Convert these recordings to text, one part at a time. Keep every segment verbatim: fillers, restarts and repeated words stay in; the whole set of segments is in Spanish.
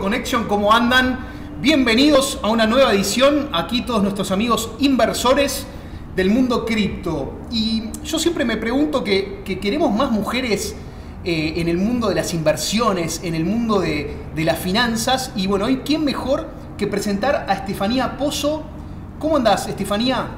Connection, ¿cómo andan? Bienvenidos a una nueva edición, aquí todos nuestros amigos inversores del mundo cripto. Y yo siempre me pregunto que, que queremos más mujeres eh, en el mundo de las inversiones, en el mundo de, de las finanzas. Y bueno, hoy, ¿quién mejor que presentar a Estefanía Pozo? ¿Cómo andás, Estefanía?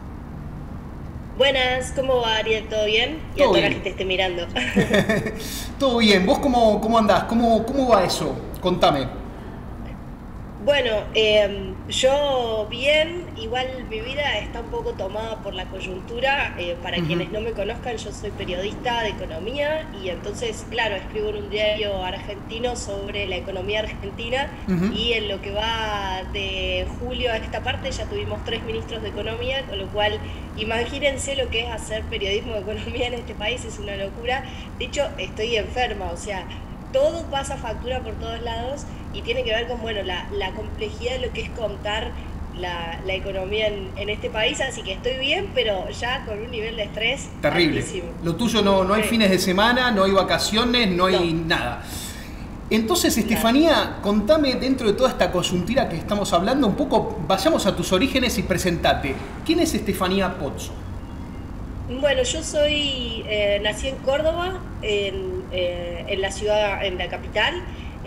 Buenas, ¿cómo va, Ariel? ¿Todo bien? Y a toda la que te esté mirando. Todo bien. ¿Vos cómo, cómo andás? ¿Cómo, ¿Cómo va eso? Contame. Bueno, eh, yo bien, igual mi vida está un poco tomada por la coyuntura. Eh, para uh-huh. quienes no me conozcan, yo soy periodista de economía y entonces, claro, escribo en un diario argentino sobre la economía argentina uh-huh. y en lo que va de julio a esta parte ya tuvimos tres ministros de economía, con lo cual imagínense lo que es hacer periodismo de economía en este país, es una locura. De hecho, estoy enferma, o sea, todo pasa factura por todos lados y tiene que ver con, bueno, la, la complejidad de lo que es contar la, la economía en, en este país, así que estoy bien, pero ya con un nivel de estrés terrible. Altísimo. Lo tuyo no, no hay sí. fines de semana, no hay vacaciones, no hay no. nada. Entonces, Estefanía, nada. Contame, dentro de toda esta coyuntura que estamos hablando, un poco, vayamos a tus orígenes y presentate. ¿Quién es Estefanía Pozo? Bueno, yo soy, eh, nací en Córdoba, en, eh, en la ciudad, en la capital.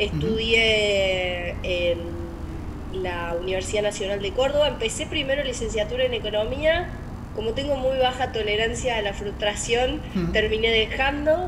Estudié uh-huh. en la Universidad Nacional de Córdoba. Empecé primero licenciatura en Economía. Como tengo muy baja tolerancia a la frustración, uh-huh. terminé dejando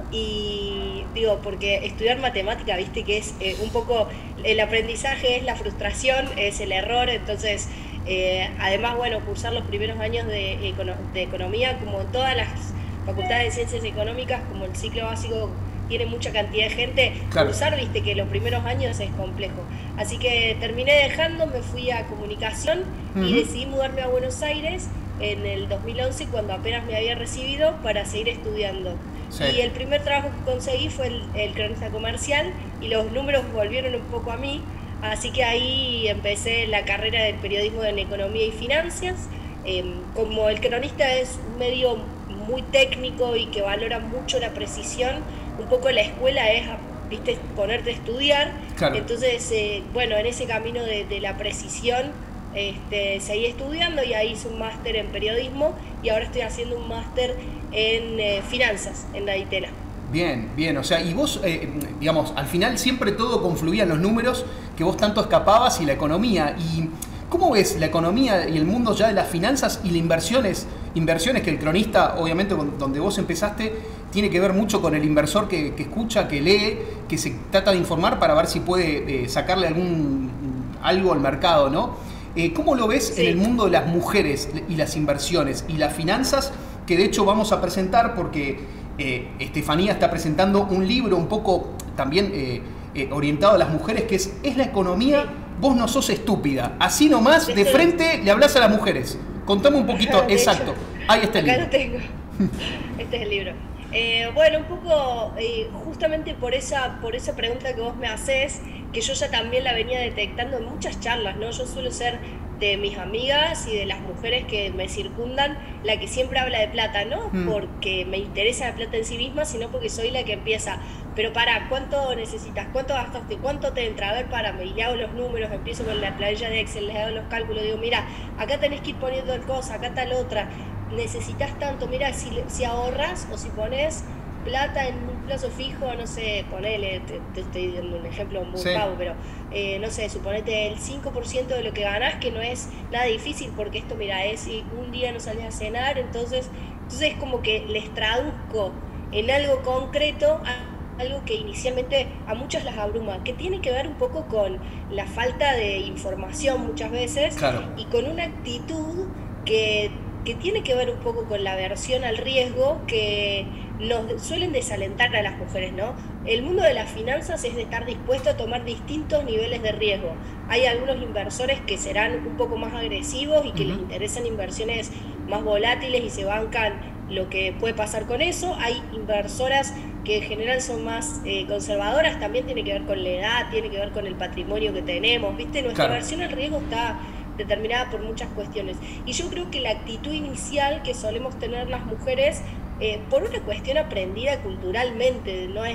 y digo, porque estudiar matemática, viste que es eh, un poco, el aprendizaje es la frustración, es el error, entonces... Eh, además, bueno, cursar los primeros años de, econo de economía, como en todas las facultades de ciencias económicas, como el ciclo básico tiene mucha cantidad de gente, claro. Cursar, viste que los primeros años es complejo. Así que terminé dejando, me fui a comunicación uh-huh. y decidí mudarme a Buenos Aires en el dos mil once, cuando apenas me había recibido, para seguir estudiando. Sí. Y el primer trabajo que conseguí fue el, el cronista comercial y los números volvieron un poco a mí. Así que ahí empecé la carrera del periodismo en economía y finanzas. Eh, como el cronista es un medio muy técnico y que valora mucho la precisión, un poco la escuela es, viste, ponerte a estudiar. Claro. Entonces, eh, bueno, en ese camino de, de la precisión este, seguí estudiando y ahí hice un máster en periodismo y ahora estoy haciendo un máster en eh, finanzas en la ITELA. Bien, bien, o sea, y vos, eh, digamos, al final siempre todo confluía en los números que vos tanto escapabas y la economía. ¿Y cómo ves la economía y el mundo ya de las finanzas y las inversiones? Inversiones que el cronista, obviamente, donde vos empezaste, tiene que ver mucho con el inversor que, que escucha, que lee, que se trata de informar para ver si puede eh, sacarle algún algo al mercado, ¿no? Eh, ¿Cómo lo ves sí. en el mundo de las mujeres y las inversiones y las finanzas? Que de hecho vamos a presentar porque... Eh, Estefanía está presentando un libro un poco también eh, eh, orientado a las mujeres, que es ¿Es la economía? Sí. Vos no sos estúpida. Así nomás, de, de frente, le hablas a las mujeres. Contame un poquito, exacto. Hecho, ahí está el acá libro. Lo tengo. Este es el libro. Eh, bueno, un poco eh, justamente por esa, por esa pregunta que vos me haces, que yo ya también la venía detectando en muchas charlas, ¿no? Yo suelo ser de mis amigas y de las mujeres que me circundan la que siempre habla de plata, no mm. porque me interesa la plata en sí misma, sino porque soy la que empieza, pero para, ¿cuánto necesitas? ¿Cuánto gastaste? ¿Cuánto te entra? A ver, para, y le hago los números, empiezo con la planilla de Excel, les hago los cálculos, digo, mira, acá tenés que ir poniendo el cosa, acá tal otra, necesitas tanto, mira, si, si ahorras o si pones plata en un plazo fijo, no sé, ponele, te, te estoy dando un ejemplo muy sí. pavo, pero eh, no sé, suponete el cinco por ciento de lo que ganás, que no es nada difícil, porque esto, mira, es si un día no salís a cenar, entonces, entonces es como que les traduzco en algo concreto a algo que inicialmente a muchas las abruma, que tiene que ver un poco con la falta de información muchas veces, claro. y con una actitud que, que tiene que ver un poco con la aversión al riesgo que nos suelen desalentar a las mujeres, ¿no? El mundo de las finanzas es de estar dispuesto a tomar distintos niveles de riesgo. Hay algunos inversores que serán un poco más agresivos y que uh-huh. les interesan inversiones más volátiles y se bancan lo que puede pasar con eso. Hay inversoras que en general son más eh, conservadoras, también tiene que ver con la edad, tiene que ver con el patrimonio que tenemos, ¿viste? Nuestra claro. aversión al riesgo está determinada por muchas cuestiones. Y yo creo que la actitud inicial que solemos tener las mujeres, eh, por una cuestión aprendida culturalmente, no es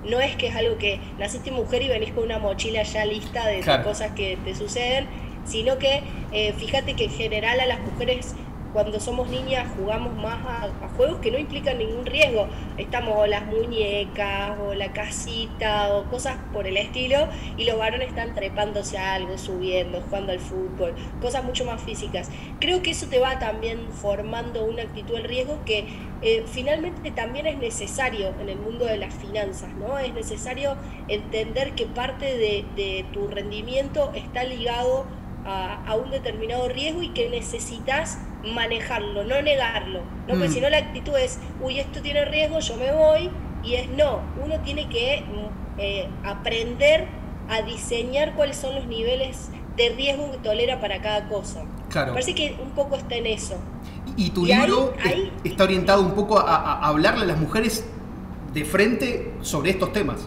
no es que es algo que naciste mujer y venís con una mochila ya lista de, claro. de cosas que te suceden, sino que eh, fíjate que en general a las mujeres cuando somos niñas jugamos más a, a juegos que no implican ningún riesgo. Estamos o las muñecas, o la casita, o cosas por el estilo, y los varones están trepándose a algo, subiendo, jugando al fútbol, cosas mucho más físicas. Creo que eso te va también formando una actitud al riesgo que eh, finalmente también es necesario en el mundo de las finanzas, ¿no? Es necesario entender que parte de, de tu rendimiento está ligado a, a un determinado riesgo y que necesitas manejarlo, no negarlo, ¿no? Mm. Porque si no la actitud es, uy, esto tiene riesgo, yo me voy, y es no, uno tiene que eh, aprender a diseñar cuáles son los niveles de riesgo que tolera para cada cosa. Claro. Me parece que un poco está en eso. Y, y tu y libro ahí, ahí, está orientado un poco a, a hablarle a las mujeres de frente sobre estos temas.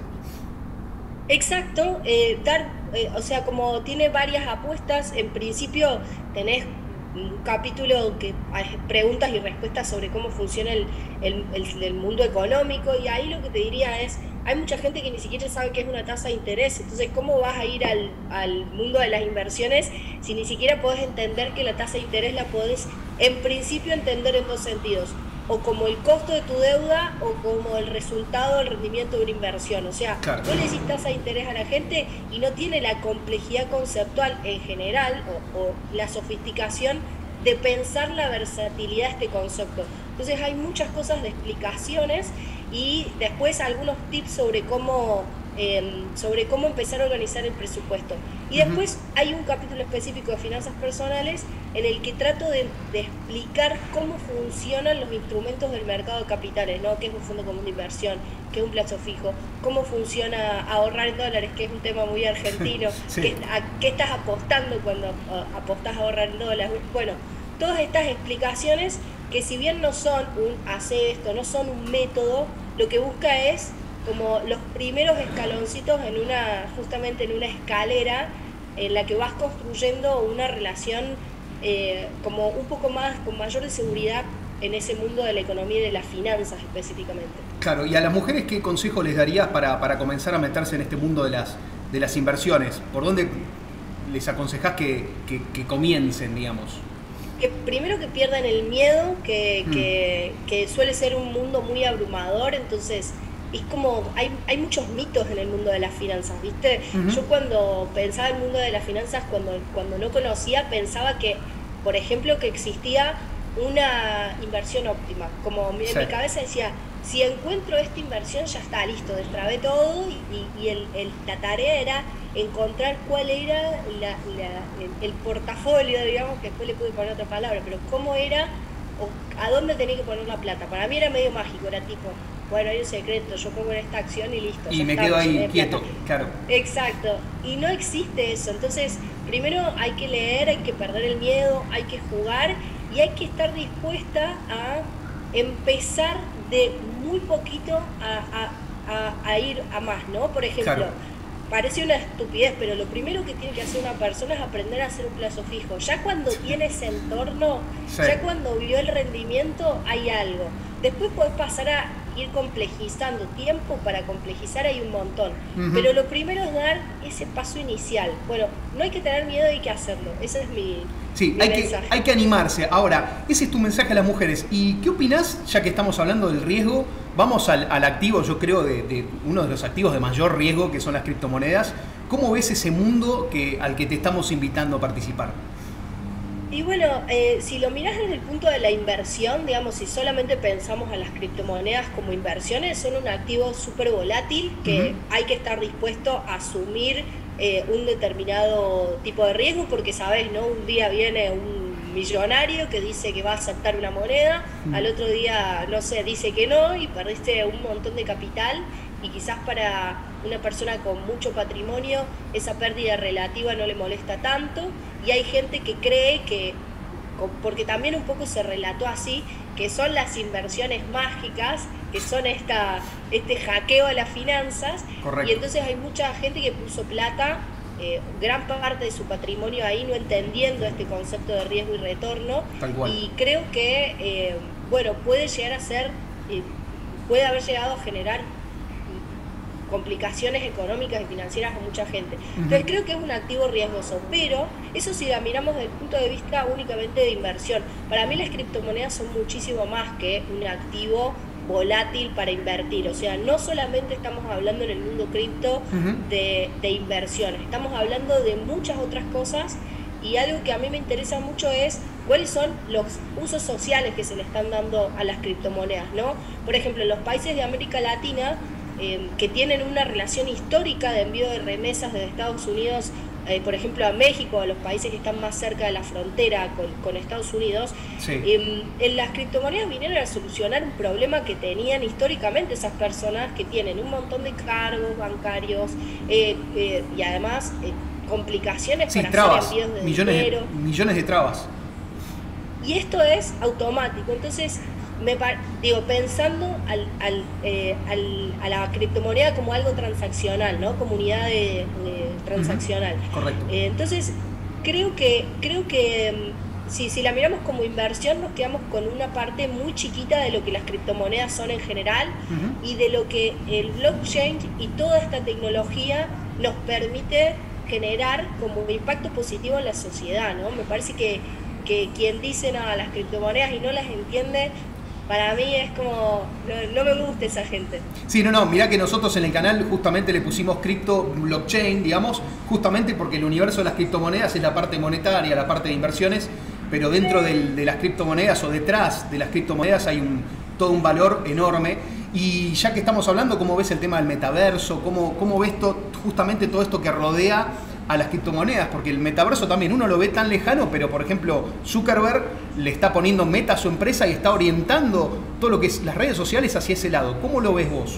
Exacto, eh, dar, eh, o sea, como tiene varias apuestas, en principio tenés un capítulo que hay preguntas y respuestas sobre cómo funciona el, el, el, el mundo económico, y ahí lo que te diría es, hay mucha gente que ni siquiera sabe qué es una tasa de interés, entonces ¿cómo vas a ir al, al mundo de las inversiones si ni siquiera podés entender que la tasa de interés la podés en principio entender en dos sentidos? O como el costo de tu deuda o como el resultado del rendimiento de una inversión. O sea, claro, vos le decís tasa de interés a la gente y no tiene la complejidad conceptual en general o, o la sofisticación de pensar la versatilidad de este concepto. Entonces hay muchas cosas de explicaciones y después algunos tips sobre cómo, eh, sobre cómo empezar a organizar el presupuesto. Y después uh-huh. hay un capítulo específico de finanzas personales en el que trato de, de explicar cómo funcionan los instrumentos del mercado de capitales, ¿no? ¿Qué es un fondo común de inversión? ¿Qué es un plazo fijo? ¿Cómo funciona ahorrar en dólares? Que es un tema muy argentino. Sí. ¿Qué, a, ¿Qué estás apostando cuando uh, apostás a ahorrar en dólares? Bueno, todas estas explicaciones que si bien no son un hace esto, no son un método, lo que busca es como los primeros escaloncitos en una, justamente en una escalera en la que vas construyendo una relación eh, como un poco más, con mayor seguridad en ese mundo de la economía y de las finanzas específicamente. Claro, y a las mujeres, ¿qué consejo les darías para, para comenzar a meterse en este mundo de las, de las inversiones? ¿Por dónde les aconsejás que, que, que comiencen, digamos? Que primero que pierdan el miedo, que, mm. que, que suele ser un mundo muy abrumador, entonces es como, hay, hay muchos mitos en el mundo de las finanzas, ¿viste? Uh-huh. Yo cuando pensaba en el mundo de las finanzas, cuando, cuando no conocía, pensaba que, por ejemplo, que existía una inversión óptima. Como en sí. mi cabeza decía, si encuentro esta inversión ya está, listo, destrabé todo, y, y el, el, la tarea era encontrar cuál era la, la, el, el portafolio, digamos, que después le pude poner otra palabra, pero cómo era, o a dónde tenía que poner la plata. Para mí era medio mágico, era tipo, bueno, hay un secreto, yo pongo en esta acción y listo. Y me quedo ahí quieto, claro. Exacto, y no existe eso. Entonces, primero hay que leer, hay que perder el miedo, hay que jugar y hay que estar dispuesta a empezar de muy poquito a, a, a, a ir a más, ¿no? Por ejemplo, claro, parece una estupidez, pero lo primero que tiene que hacer una persona es aprender a hacer un plazo fijo. Ya cuando tiene ese entorno, sí. ya cuando vio el rendimiento, hay algo. Después podés pasar a ir complejizando. Tiempo para complejizar hay un montón. Uh-huh. Pero lo primero es dar ese paso inicial. Bueno, no hay que tener miedo, hay que hacerlo. Ese es mi, sí, mi hay mensaje. Que, hay que animarse. Ahora, ese es tu mensaje a las mujeres. ¿Y qué opinás, ya que estamos hablando del riesgo? Vamos al, al activo, yo creo, de, de uno de los activos de mayor riesgo, que son las criptomonedas. ¿Cómo ves ese mundo que, al que te estamos invitando a participar? Y bueno, eh, si lo mirás desde el punto de la inversión, digamos, si solamente pensamos a las criptomonedas como inversiones, son un activo súper volátil que uh-huh. hay que estar dispuesto a asumir eh, un determinado tipo de riesgo, porque sabés, ¿no? Un día viene un millonario que dice que va a aceptar una moneda, uh-huh. al otro día, no sé, dice que no y perdiste un montón de capital, y quizás para una persona con mucho patrimonio esa pérdida relativa no le molesta tanto. Y hay gente que cree que, porque también un poco se relató así, que son las inversiones mágicas, que son esta, este hackeo a las finanzas. Correcto. Y entonces hay mucha gente que puso plata, eh, gran parte de su patrimonio ahí, no entendiendo este concepto de riesgo y retorno. Tal cual. Y creo que, eh, bueno, puede llegar a ser, eh, puede haber llegado a generar complicaciones económicas y financieras a mucha gente. Entonces uh-huh. creo que es un activo riesgoso, pero eso si la miramos desde el punto de vista únicamente de inversión. Para mí las criptomonedas son muchísimo más que un activo volátil para invertir, o sea, no solamente estamos hablando en el mundo cripto uh-huh. de, de inversiones, estamos hablando de muchas otras cosas, y algo que a mí me interesa mucho es cuáles son los usos sociales que se le están dando a las criptomonedas, ¿no? Por ejemplo, en los países de América Latina eh, que tienen una relación histórica de envío de remesas desde Estados Unidos, Eh, por ejemplo a México, a los países que están más cerca de la frontera con, con Estados Unidos, sí. eh, en las criptomonedas vinieron a solucionar un problema que tenían históricamente esas personas que tienen un montón de cargos bancarios eh, eh, y además eh, complicaciones sí, para trabas, hacer envíos de millones dinero. De, millones de trabas. Y esto es automático, entonces me digo, pensando al, al, eh, al, a la criptomoneda como algo transaccional, ¿no? Como unidad de, de transaccional. Uh-huh. Correcto. Eh, entonces, creo que, creo que si, si la miramos como inversión, nos quedamos con una parte muy chiquita de lo que las criptomonedas son en general uh-huh. y de lo que el blockchain y toda esta tecnología nos permite generar como impacto positivo en la sociedad, ¿no? Me parece que, que quien dice nada, las criptomonedas y no las entiende, para mí es como, no, no me gusta esa gente. Sí, no, no, mirá que nosotros en el canal justamente le pusimos cripto blockchain, digamos, justamente porque el universo de las criptomonedas es la parte monetaria, la parte de inversiones, pero dentro del, de las criptomonedas o detrás de las criptomonedas hay un, todo un valor enorme. Y ya que estamos hablando, ¿cómo ves el tema del metaverso? ¿Cómo, cómo ves to, justamente todo esto que rodea a las criptomonedas? Porque el metaverso también uno lo ve tan lejano, pero por ejemplo Zuckerberg le está poniendo meta a su empresa y está orientando todo lo que es las redes sociales hacia ese lado. ¿Cómo lo ves vos?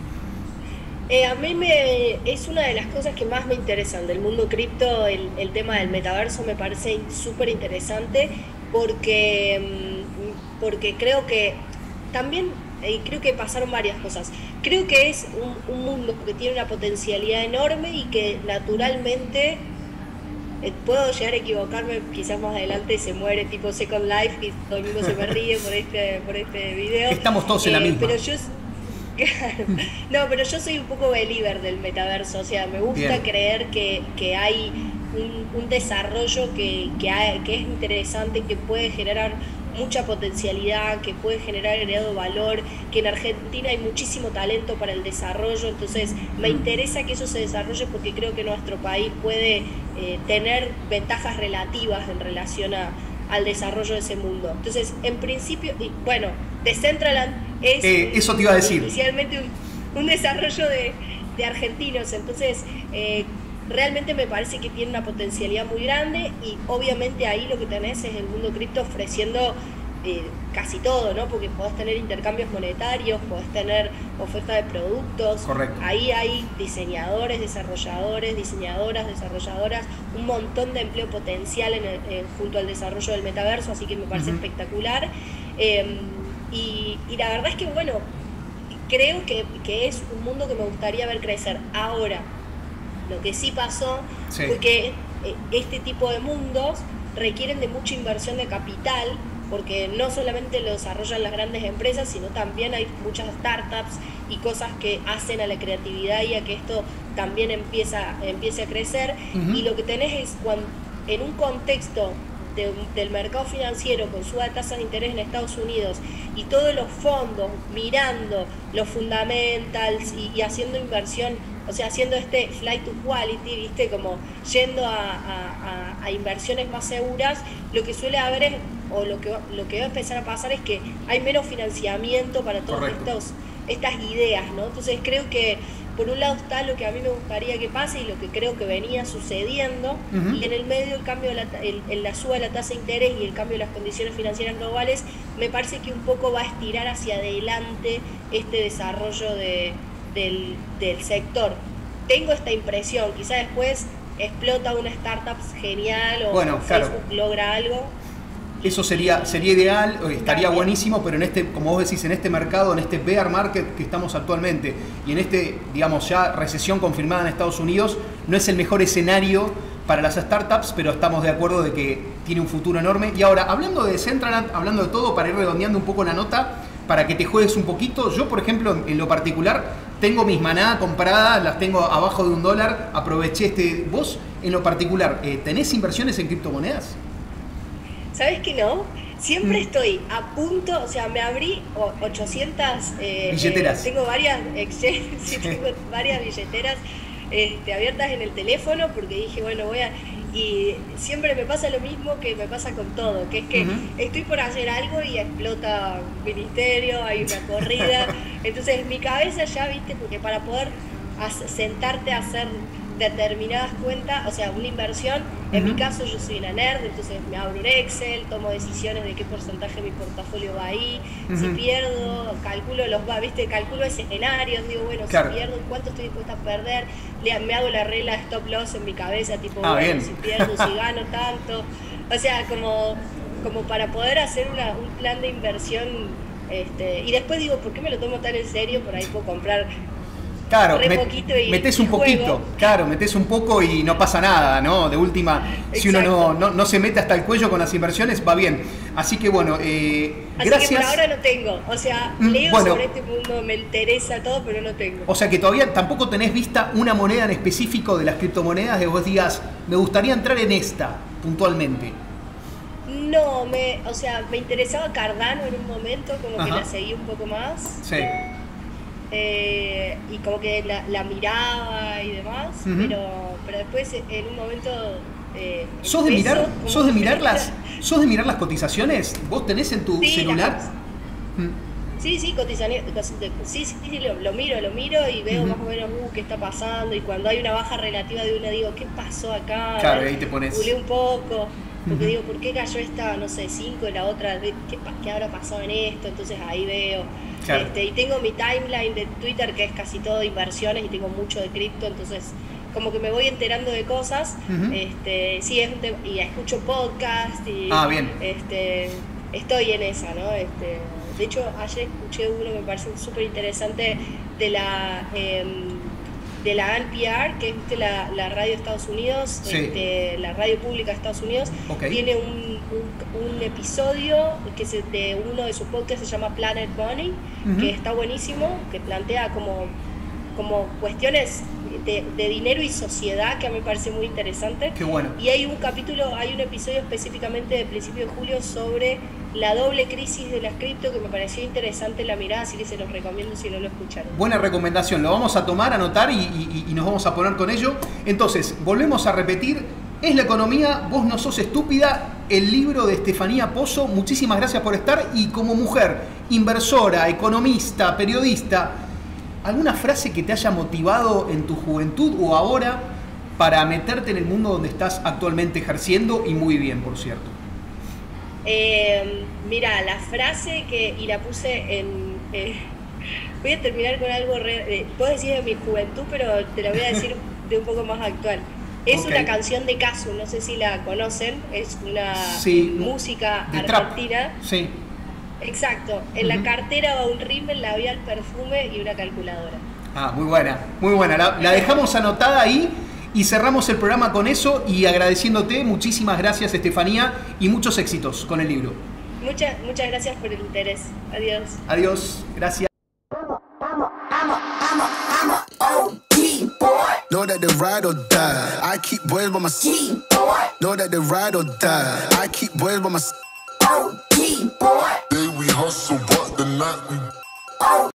Eh, a mí me, es una de las cosas que más me interesan del mundo cripto, el, el tema del metaverso me parece súper interesante porque, porque creo que también, y creo que pasaron varias cosas. Creo que es un, un mundo que tiene una potencialidad enorme y que naturalmente, eh, puedo llegar a equivocarme, quizás más adelante se muere tipo Second Life y todo el mundo se me ríe por este, por este video. Estamos todos en eh, la misma. Pero yo, no, pero yo soy un poco believer del metaverso, o sea, me gusta Bien. creer que, que hay un, un desarrollo que, que, hay, que es interesante, que puede generar mucha potencialidad, que puede generar agregado valor, que en Argentina hay muchísimo talento para el desarrollo, entonces me interesa que eso se desarrolle porque creo que nuestro país puede eh, tener ventajas relativas en relación a, al desarrollo de ese mundo. Entonces, en principio, y bueno, Decentraland es eh, eso te iba a decir. inicialmente un, un desarrollo de, de argentinos, entonces eh, realmente me parece que tiene una potencialidad muy grande y obviamente ahí lo que tenés es el mundo cripto ofreciendo eh, casi todo, ¿no? Porque podés tener intercambios monetarios, podés tener oferta de productos. Correcto. Ahí hay diseñadores, desarrolladores, diseñadoras, desarrolladoras, un montón de empleo potencial en el, eh, junto al desarrollo del metaverso, así que me parece uh-huh. espectacular. Eh, y, y la verdad es que, bueno, creo que, que es un mundo que me gustaría ver crecer ahora. Lo que sí pasó sí. fue que este tipo de mundos requieren de mucha inversión de capital, porque no solamente lo desarrollan las grandes empresas, sino también hay muchas startups y cosas que hacen a la creatividad y a que esto también empieza, empiece a crecer. Uh-huh. Y lo que tenés es, cuando, en un contexto de, del mercado financiero con suba de tasas de interés en Estados Unidos y todos los fondos mirando los fundamentals y, y haciendo inversión, o sea, haciendo este flight to quality, ¿viste? Como yendo a, a, a inversiones más seguras, lo que suele haber es, o lo que, lo que va a empezar a pasar es que hay menos financiamiento para todas estos, estas ideas, ¿no? Entonces creo que por un lado está lo que a mí me gustaría que pase y lo que creo que venía sucediendo, uh-huh. y en el medio el cambio de la, el, el, la suba de la tasa de interés y el cambio de las condiciones financieras globales, me parece que un poco va a estirar hacia adelante este desarrollo de Del, del sector. Tengo esta impresión, quizá después explota una startup genial o bueno, Facebook claro. logra algo. Eso sería, sería ideal, estaría buenísimo, pero en este, como vos decís, en este mercado, en este bear market que estamos actualmente y en este, digamos, ya recesión confirmada en Estados Unidos, no es el mejor escenario para las startups, pero estamos de acuerdo de que tiene un futuro enorme. Y ahora, hablando de Decentraland, hablando de todo, para ir redondeando un poco la nota, para que te juegues un poquito, yo, por ejemplo, en lo particular, tengo mis maná compradas, las tengo abajo de un dólar, aproveché este... Vos, en lo particular, eh, ¿tenés inversiones en criptomonedas? ¿Sabes que no? Siempre estoy a punto, o sea, me abrí ochocientas... Eh, billeteras. Eh, tengo varias exchanges, sí, tengo varias billeteras este, abiertas en el teléfono porque dije, bueno, voy a... Y siempre me pasa lo mismo que me pasa con todo, que es que uh-huh. estoy por hacer algo y explota un ministerio, hay una corrida. Entonces mi cabeza ya, viste, porque para poder hacer, sentarte a hacer determinadas cuentas, o sea, una inversión, uh-huh. en mi caso yo soy una nerd, entonces me abro un Excel, tomo decisiones de qué porcentaje de mi portafolio va ahí, uh-huh. si pierdo, calculo los va, viste, calculo escenarios, digo, bueno, claro. si pierdo, ¿cuánto estoy dispuesta a perder? Le, me hago la regla de stop loss en mi cabeza, tipo, ah, bueno, bien. si pierdo, si gano tanto, o sea, como, como para poder hacer una, un plan de inversión, este, y después digo, ¿por qué me lo tomo tan en serio? Por ahí puedo comprar Claro, met, metés un poquito, juego. claro, metés un poco y no pasa nada, ¿no? De última, Exacto. si uno no, no, no se mete hasta el cuello con las inversiones, va bien. Así que bueno, eh, Así gracias. que por ahora no tengo, o sea, leo bueno, sobre este mundo, me interesa todo, pero no tengo. O sea que todavía tampoco tenés vista una moneda en específico de las criptomonedas que vos digas, me gustaría entrar en esta, puntualmente. No, me, o sea, me interesaba Cardano en un momento, como Ajá. que la seguí un poco más. Sí. Eh, y como que la, la miraba y demás, uh-huh. pero, pero después en un momento eh, ¿Sos de mirar, sos de mirar las, sos de mirar las cotizaciones? ¿Vos tenés en tu sí, celular? La, sí, sí, cotizaciones, sí, sí, sí lo, lo miro, lo miro y veo uh-huh. más o menos uh, qué está pasando, y cuando hay una baja relativa de una digo, ¿qué pasó acá? Claro, ahí te pones. Googleé un poco, porque uh-huh. digo, ¿por qué cayó esta, no sé, cinco y la otra? ¿Qué, qué habrá pasado en esto? Entonces ahí veo. Claro. Este, y tengo mi timeline de Twitter que es casi todo de inversiones y tengo mucho de cripto, entonces como que me voy enterando de cosas. Uh-huh. este, sí, es un tema, y escucho podcast y ah, bien. Este, estoy en esa, ¿no? Este, de hecho, ayer escuché uno que me parece súper interesante de la eh, de la N P R, que es la, la radio de Estados Unidos, sí. este, la radio pública de Estados Unidos, okay. tiene un, un, un episodio que se, de uno de sus podcasts se llama Planet Money, uh-huh. que está buenísimo, que plantea como, como cuestiones de, de dinero y sociedad, que a mí me parece muy interesante. Qué bueno. Y hay un capítulo, hay un episodio específicamente de principio de julio sobre la doble crisis de las cripto, que me pareció interesante la mirada, así que se los recomiendo si no lo escucharon. Buena recomendación, lo vamos a tomar, anotar y, y, y nos vamos a poner con ello. Entonces, volvemos a repetir, es la economía, vos no sos estúpida, el libro de Estefanía Pozo, muchísimas gracias por estar, y como mujer, inversora, economista, periodista, ¿alguna frase que te haya motivado en tu juventud o ahora para meterte en el mundo donde estás actualmente ejerciendo, y muy bien, por cierto? Eh, mira, la frase que, y la puse en... Eh, voy a terminar con algo, re, eh, puedo decir de mi juventud, pero te la voy a decir de un poco más actual. Es okay. una canción de Casu, no sé si la conocen, es una sí, música de argentina. Trap. Sí. Exacto, en uh-huh. la cartera va un rímel, labial, perfume y una calculadora. Ah, muy buena, muy buena. La, la dejamos anotada ahí. Y cerramos el programa con eso y agradeciéndote. Muchísimas gracias, Estefanía, y muchos éxitos con el libro. Muchas, muchas gracias por el interés. Adiós. Adiós, gracias. Know that they ride or die. I keep boys by my side. Know that they ride or die. I keep boys by my side. Day we hustle, but the night we